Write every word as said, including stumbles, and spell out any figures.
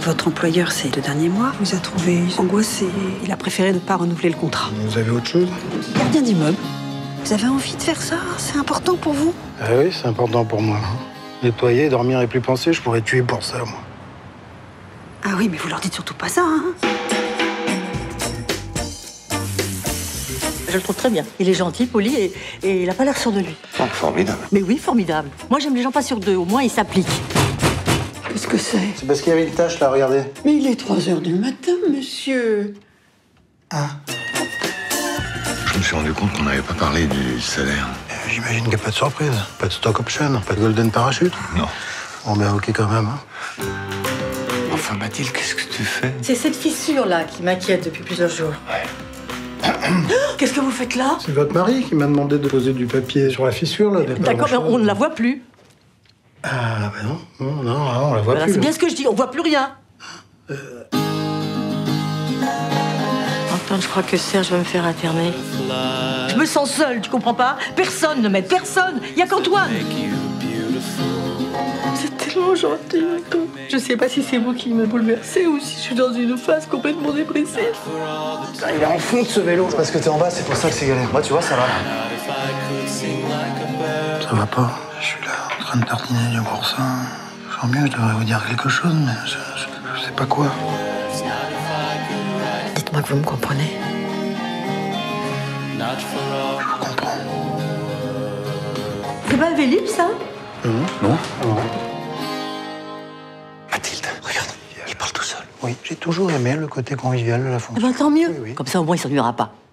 Votre employeur, ces deux derniers mois, vous a trouvé angoissé. Il a préféré ne pas renouveler le contrat. Vous avez autre chose? Gardien d'immeuble. Vous avez envie de faire ça? C'est important pour vous? Ah oui, c'est important pour moi. Nettoyer, dormir et plus penser, je pourrais tuer pour ça, moi. Ah oui, mais vous leur dites surtout pas ça, hein? Je le trouve très bien. Il est gentil, poli et, et il a pas l'air sûr de lui. Oh, formidable. Mais oui, formidable. Moi, j'aime les gens pas sûrs d'eux. Au moins, ils s'appliquent. Qu'est-ce que c'est? C'est parce qu'il y avait une tâche, là, regardez. Mais il est trois heures du matin, monsieur. Ah. Je me suis rendu compte qu'on n'avait pas parlé du salaire. Euh, J'imagine qu'il n'y a pas de surprise. Pas de stock option, pas de golden parachute. Non. On met ok quand même, hein. Enfin, Mathilde, qu'est-ce que tu fais? C'est cette fissure-là qui m'inquiète depuis plusieurs jours. Ouais. Qu'est-ce que vous faites là? C'est votre mari qui m'a demandé de poser du papier sur la fissure, là. D'accord, mais on ne la voit plus. Ah, bah non, non, non, non, on la voit Voilà, plus. c'est bien ce que je dis, on voit plus rien. Euh... Antoine, je crois que Serge va me faire interner. Je me sens seule, tu comprends pas? Personne ne m'aide, personne. Il y a qu'Antoine. C'est tellement gentil, Antoine. Je sais pas si c'est vous qui me bouleversez ou si je suis dans une phase complètement dépressive. Il est en fond de ce vélo. C'est parce que t'es en bas, c'est pour ça que c'est galère. Moi, tu vois, ça va. Ça va pas. Je suis là, en train de tartiner du boursin. Je sens mieux, je devrais vous dire quelque chose, mais je, je, je sais pas quoi. Dites-moi que vous me comprenez. Je vous comprends. C'est pas Vélib, ça? Non. Non. Non. Mathilde, regarde, il parle tout seul. Oui, j'ai toujours aimé le côté convivial de la Eh fonction. ben, tant mieux. Oui, oui. Comme ça, au moins, il s'ennuiera pas.